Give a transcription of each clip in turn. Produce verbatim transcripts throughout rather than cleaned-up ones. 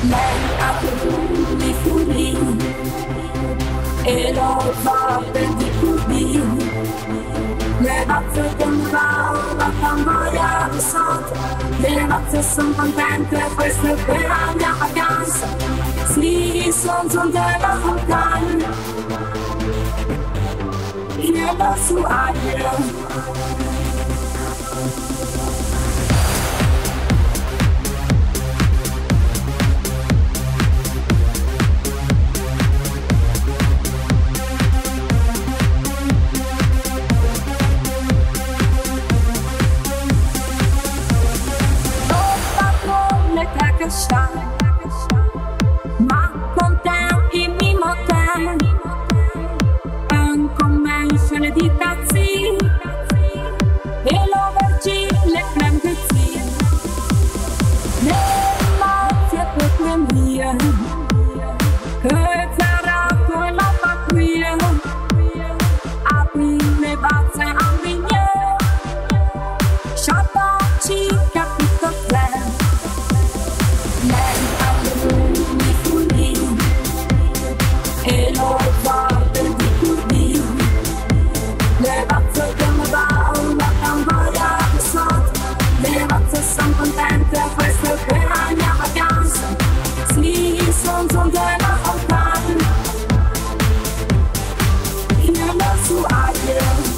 lei ha più furri e lo fa per di curbi. Le vatze con la camboia di sotto, le vatze sono contente, questa è per la mia vacanza. Sì, sunzon della montagne, richiedere sualles. Ma contenti mi motem un convention di tazzi e lo vergi le clempezie le mazze per le mie che zarato la patria apri le vatze a vigne sciapaci capito zero. E lo fa per di curbi. Le vatze con la camboia di sotto, le vatze sono contente, questa è per la mia vacanza. Sì, sunzon della montagne, richiedere sualles.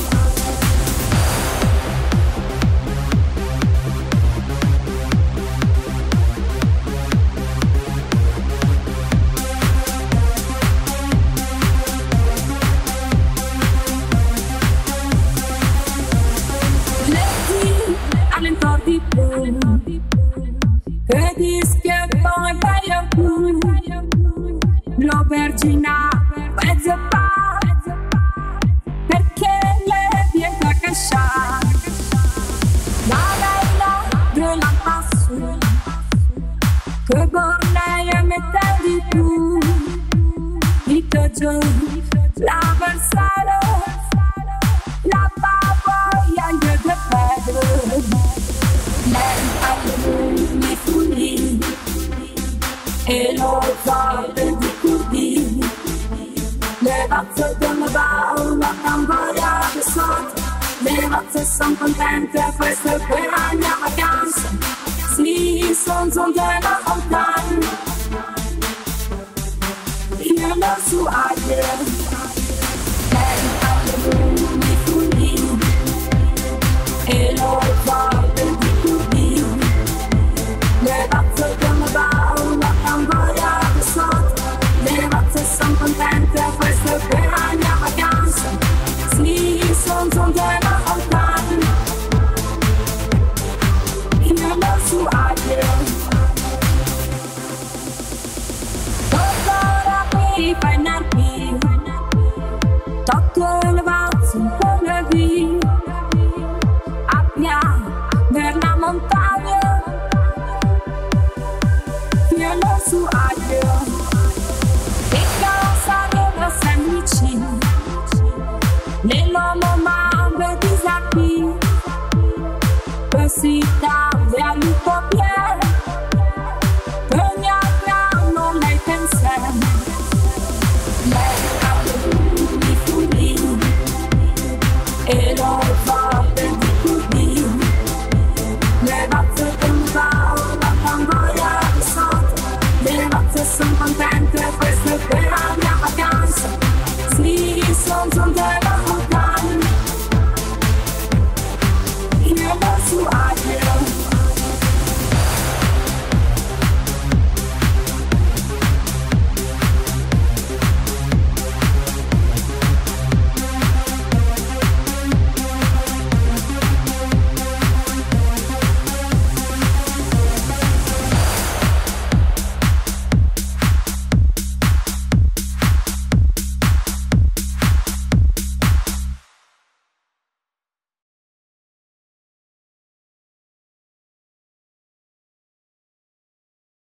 Di più che dischetto e bello più lo vergina mezzo pa perché le vieta che scia la bella della passo che vorrei e mette di più di giù la versale la voia io de pedro. Lei ha più furri e lo fa per di curbi. Le vatze con la camboia di sotto, le vatze sono contente, questa è per la mia vacanza. Sì, sunzon della montagne, richiedere sualles. Lei ha più furri e lo fa per di le vatze con la camboia di sotto, le vatze sono contente, questa è per la mia vacanza. Sì, sunzon della montagne, richiedere sualles. Ora qui fai INARPA, tutto le vatze un po' le vie, abbiamo per la montagna. Richiedere sualles. E casa dove SEGUICI nell'uomo mame di Segui così tante all'utopia ogni altra non lei pensa. Lei ha più furri e lo fa per di curbi. Le vatze con la camboia di sotto, le vatze sono contente, questa è per la mia vacanza. Sì, sunzon della montagne, richiedere sualles.